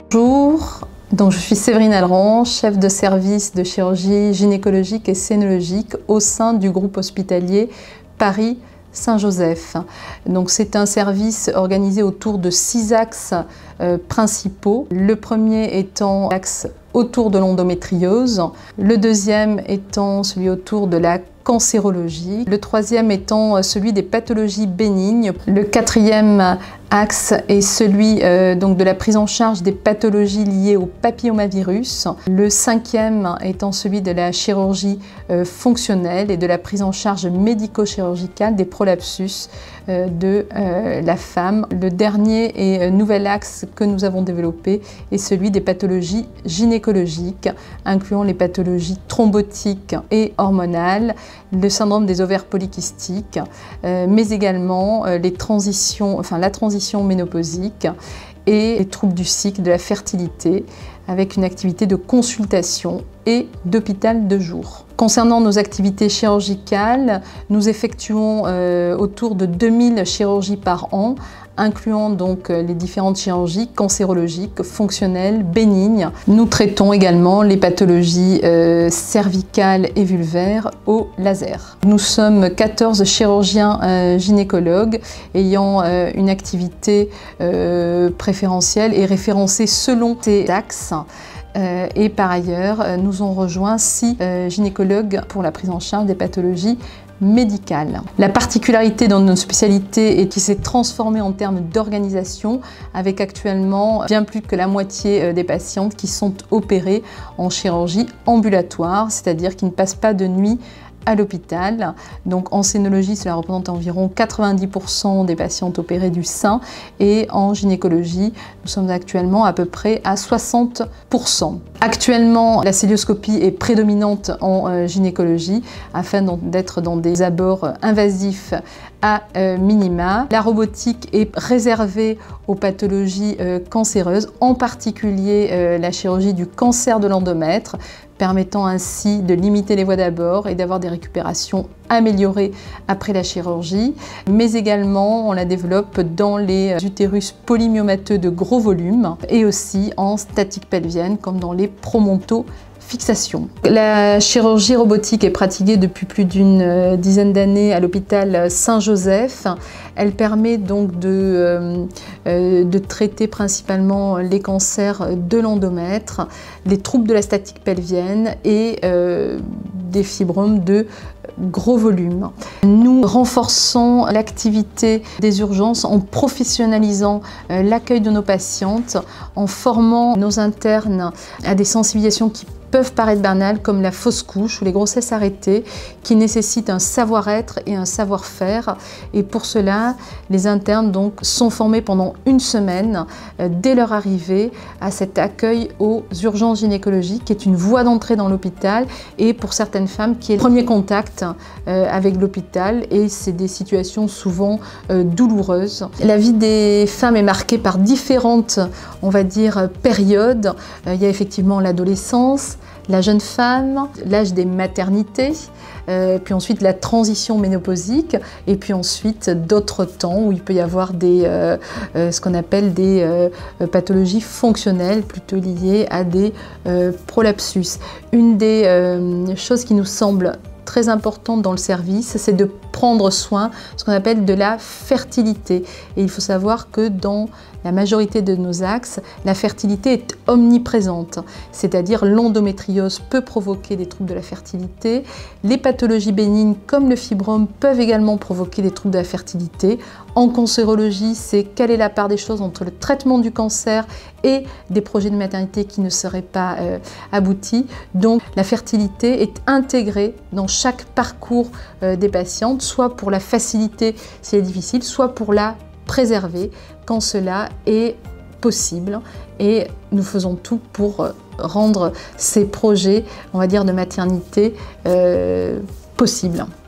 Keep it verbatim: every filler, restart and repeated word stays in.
Bonjour, donc je suis Séverine Alran, chef de service de chirurgie gynécologique et sénologique au sein du groupe hospitalier Paris-Saint-Joseph. Donc c'est un service organisé autour de six axes euh, principaux. Le premier étant l'axe autour de l'endométriose, le deuxième étant celui autour de la cancérologie, le troisième étant celui des pathologies bénignes, le quatrième axe est celui euh, donc de la prise en charge des pathologies liées au papillomavirus, le cinquième étant celui de la chirurgie euh, fonctionnelle et de la prise en charge médico-chirurgicale des prolapsus euh, de euh, la femme. Le dernier et euh, nouvel axe que nous avons développé est celui des pathologies gynécologiques, incluant les pathologies thrombotiques et hormonales, le syndrome des ovaires polykystiques, euh, mais également euh, les transitions, enfin la transition ménopausique et les troubles du cycle de la fertilité, avec une activité de consultation et d'hôpital de jour. Concernant nos activités chirurgicales, nous effectuons euh, autour de deux mille chirurgies par an, incluant donc les différentes chirurgies cancérologiques, fonctionnelles, bénignes. Nous traitons également les pathologies euh, cervicales et vulvaires au laser. Nous sommes quatorze chirurgiens euh, gynécologues ayant euh, une activité euh, préférentielle et référencée selon ces axes. Euh, et par ailleurs, nous ont rejoint six euh, gynécologues pour la prise en charge des pathologies médicale. La particularité dans notre spécialité est qu'il s'est transformé en termes d'organisation, avec actuellement bien plus que la moitié des patientes qui sont opérées en chirurgie ambulatoire, c'est-à-dire qui ne passent pas de nuit à l'hôpital. Donc en sénologie, cela représente environ quatre-vingt-dix pour cent des patientes opérées du sein, et en gynécologie, nous sommes actuellement à peu près à soixante pour cent. Actuellement, la célioscopie est prédominante en euh, gynécologie afin d'être dans des abords invasifs à euh, minima. La robotique est réservée aux pathologies euh, cancéreuses, en particulier euh, la chirurgie du cancer de l'endomètre, permettant ainsi de limiter les voies d'abord et d'avoir des récupérations améliorées après la chirurgie, mais également on la développe dans les utérus polymyomateux de gros volume et aussi en statique pelvienne comme dans les promontofixations. La chirurgie robotique est pratiquée depuis plus d'une dizaine d'années à l'hôpital Saint-Joseph. Elle permet donc de, euh, de traiter principalement les cancers de l'endomètre, les troubles de la statique pelvienne et euh, des fibromes de gros volume. Nous renforçons l'activité des urgences en professionnalisant euh, l'accueil de nos patientes, en formant nos internes à des sensibilisations qui peuvent paraître banales comme la fausse couche ou les grossesses arrêtées, qui nécessitent un savoir-être et un savoir-faire. Et pour cela, les internes donc sont formés pendant une semaine euh, dès leur arrivée à cet accueil aux urgences gynécologiques, qui est une voie d'entrée dans l'hôpital et pour certaines femmes qui est le premier contact euh, avec l'hôpital, et c'est des situations souvent euh, douloureuses. La vie des femmes est marquée par différentes, on va dire, périodes. Euh, il y a effectivement l'adolescence, la jeune femme, l'âge des maternités, euh, puis ensuite la transition ménopausique, et puis ensuite d'autres temps où il peut y avoir des, euh, euh, ce qu'on appelle des euh, pathologies fonctionnelles, plutôt liées à des euh, prolapsus. Une des euh, choses qui nous semble très importante dans le service, c'est de prendre soin de ce qu'on appelle de la fertilité. Et il faut savoir que dans la majorité de nos axes, la fertilité est omniprésente, c'est-à-dire l'endométriose peut provoquer des troubles de la fertilité, les pathologies bénignes comme le fibrome peuvent également provoquer des troubles de la fertilité. En cancérologie, c'est quelle est la part des choses entre le traitement du cancer et des projets de maternité qui ne seraient pas euh, aboutis. Donc la fertilité est intégrée dans chaque parcours euh, des patientes, soit pour la faciliter si elle est difficile, soit pour la préserver quand cela est possible. Et nous faisons tout pour rendre ces projets, on va dire, de maternité euh, possibles.